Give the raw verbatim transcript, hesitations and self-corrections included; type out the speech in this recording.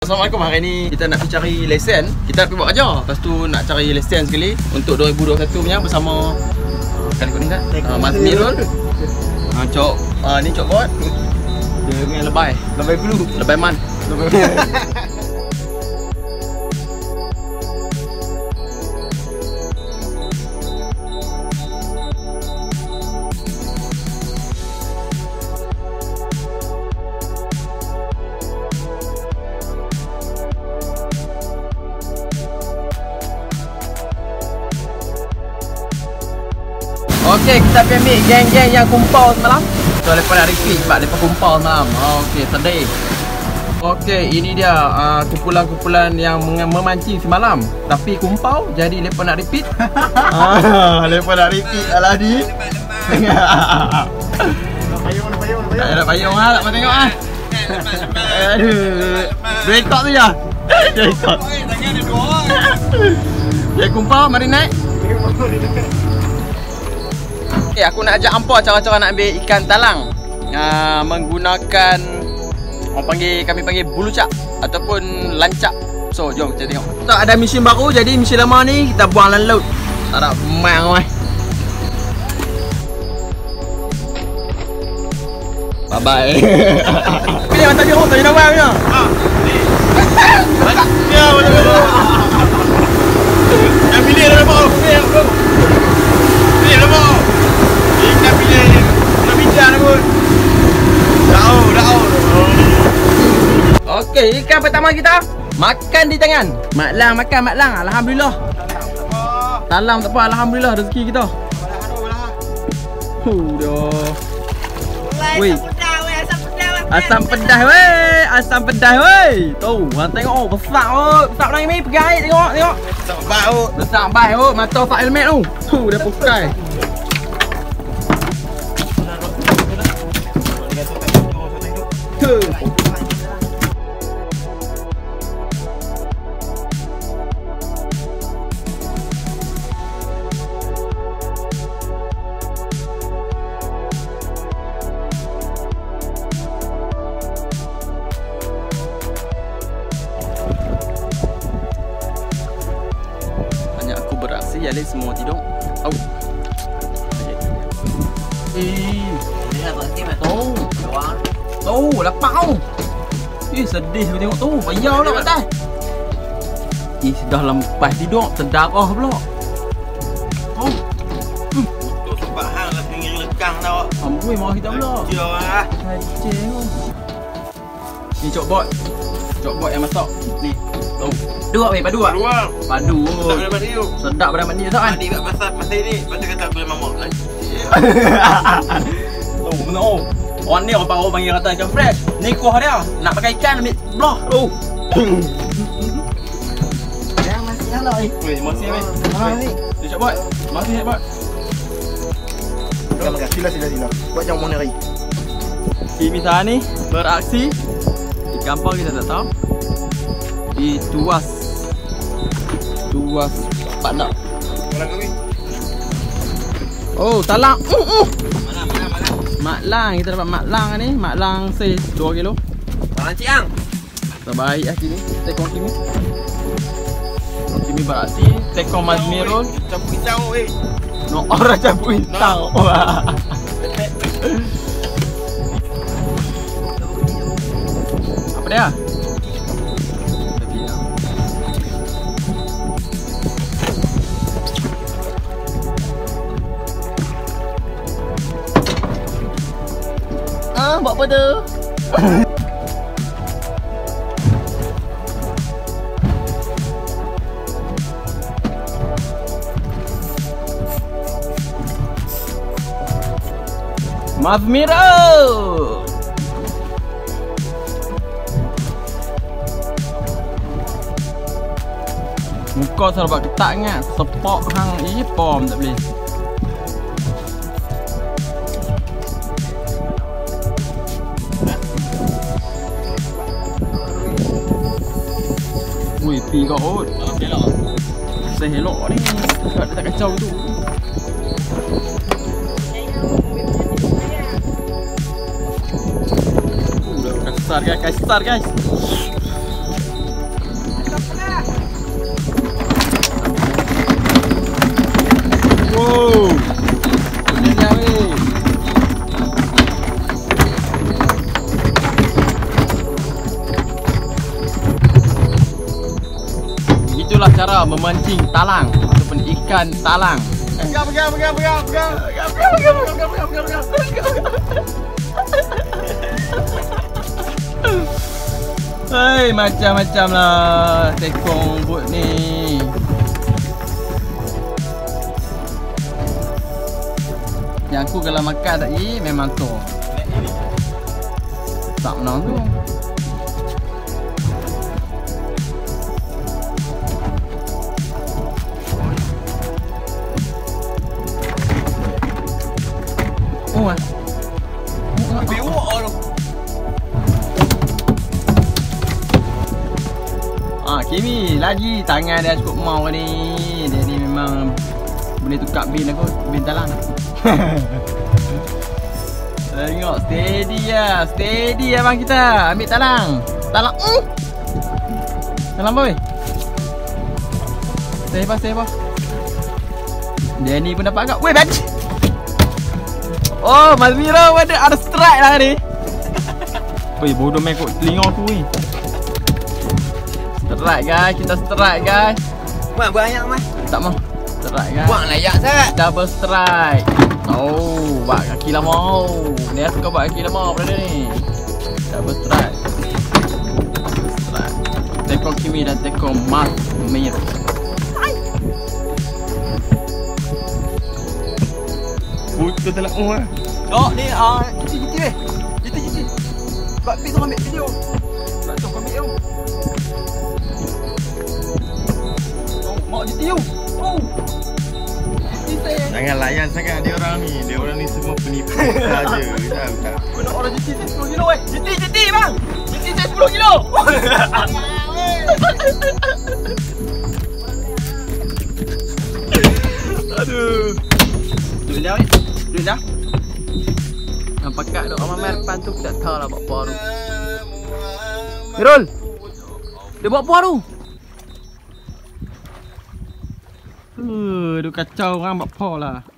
Assalamualaikum, hari ni kita nak pergi cari lesen. Kita nak pergi buat kerja. Lepas tu nak cari lesen sekali untuk dua ribu dua puluh satu punya bersama Kali kuning kan? Uh, Mas Mirul. Uh, cok, uh, ni cok bot. Dia punya lebay. Lebay blue. Lebay man. Okey, kita pergi ambil geng-geng yang kumpul semalam. So, mereka nak repeat sebab mereka kumpul semalam. Okey, sedih. Okey, ini dia uh, kumpulan-kumpulan yang memancing semalam. Tapi kumpul, jadi mereka nak repeat. Ah, mereka nak repeat alah ni. Nak payung, nak payung, nak payung. Tak ada payung lah, tak mau tengok lah. Aduh, rekod tu je. Rekod. Tangan ada dua orang. Dia kumpul, mari naik. Okay, aku nak ajak hampa cara-cara nak ambil ikan talang uh, menggunakan orang panggil, kami panggil bulucak ataupun lancak. So jom kita tengok. Tak ada mesin baru, jadi mesin lama ni kita buang dalam laut. Tak ada main oi. Bye bye. Pilih mata dia orang tadi nak buang punya. Ha. Ya, betul. Yang pilih dah dapat. Pilih apa? Pilih dapat. Ikan pilih ni, nak bincang pun. Dah, dah. Okey, ikan pertama kita makan di tangan. Mak Lang makan, Mak Lang. Alhamdulillah. Talam tak apa, alhamdulillah rezeki kita. Huh, dah. Weh. Asam pedas weh, asam pedas weh. Tu, hang tengok oh, besar oh. Besar dah ni, pergi air tengok, tengok. Besar baik oh. Besar baik oh, mata pak helmet tu. Tu dah pukai. Hanya aku beraksi, yang lain semua tidur. Au. Eh, oh. Tu, lapak tu. Eh, sedih aku tengok tu. Payah pula kat atas. Eh, dah lempas tidur. Terdarah pula. Oh. Hmm. Untuk sebab hang lah pinggir lekang tau. Amboi, marah kita pula. Kacau lah. Kacau tu. Ni cok bot. Cok bot yang masak. Ni. Tu. Dua weh, padu ah. Dua. Padu. Sedap pada mandi tu. Sedap pada mandi tak kan? Mandi kat pasal pasal ni. Lepas tu kata boleh mamak lagi. Tu, benar oh. Orang ni orang orang panggil kata ikan fresh. Ni kuah dia. Nak pakai ikan ambil belah tu. Yang masih yang lah. Weh, masih weh. Ha ni. Dia cok bot. Masih hebat. Sila makan. Sila sila sila. Buat yang mana hari. Kimisa ni beraksi di kampung kita tak tahu. Di Tuas. Tuas Padang. Orang kami. Oh, talang. Uh, uh. Mana mana mana. Mak Lang, kita dapat Mak Lang ni. Mak Lang saiz dua kilo. Talang ciang. Terbaik lah kini. Tekong kimi. Kimi beraksi. Tekong Mas Mirul. Campur pisang weh. No, orang campur hintang. Apa dia? Ah, buat apa tu? Mas Mirul. Muka serba ketak ingat. Sepok hang i pom tak boleh. Wih, pi kau ot. Okey lah. Saya elok ni. Tak tak kacau tu. Kasar guys, kasar guys. itulah cara memancing talang ataupun ikan talang. Pegang, pegang, pegang, pegang, pegang. Pegang, pegang, pegang, pegang, pegang, pegang, pegang. Hei, macam-macam lah tekong but ni. Yang aku kalau makan tadi memang tu. Tak menang tu. Oh ah. Biwa orang. Ah, Kimi lagi tangan dia cukup mau ni. Dia ni memang boleh tukar bin aku, bin talang. Tengok steady lah, steady abang kita. Ambil talang. Talang. Uh. Talang boy. Stay apa, stay apa. Dia ni pun dapat agak. Weh, batch. Oh, Mazmira ada ada strike lah ni. Weh, bodoh main kot telinga aku ni. Strike guys, kita strike guys. Mak banyak mas. Tak mau. Strike guys. Buang layak sangat. Double strike. Oh, buat kaki lama. Dia suka buat kaki lama pada ni. Double strike. Double strike. Tekong Kimi dan tekong Mazmira. Butuh telah oh ah. Oh, ni ah, Jiti Jiti weh. Jiti Jiti. Buat pik tu ambil video. Buat tu ambil tu. Oh, mak Jiti tu. Oh. Jangan layan sangat dia orang ni. Dia orang ni semua penipu saja. Dah dah. Kena orang Jiti saya sepuluh kilo weh. Jiti Jiti bang. Jiti saya sepuluh kilo. Aduh. Duduk dah weh. Duduk dah. Nampak kat duk Amal depan tu tak tahu lah buat apa tu. Mirul. Dia buat apa tu? Uh, dia kacau orang buat apa lah.